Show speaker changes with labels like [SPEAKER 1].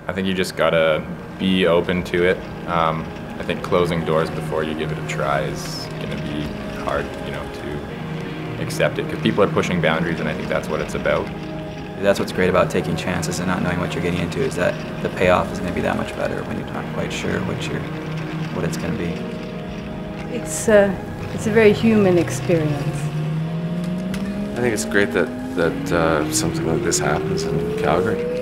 [SPEAKER 1] I think you just gotta be open to it. I think closing doors before you give it a try is gonna be hard, you know, to accept it, because people are pushing boundaries, and I think that's what it's about.
[SPEAKER 2] That's what's great about taking chances and not knowing what you're getting into, is that the payoff is going to be that much better when you're not quite sure what it's going to be.
[SPEAKER 3] It's a very human experience.
[SPEAKER 4] I think it's great that something like this happens in Calgary.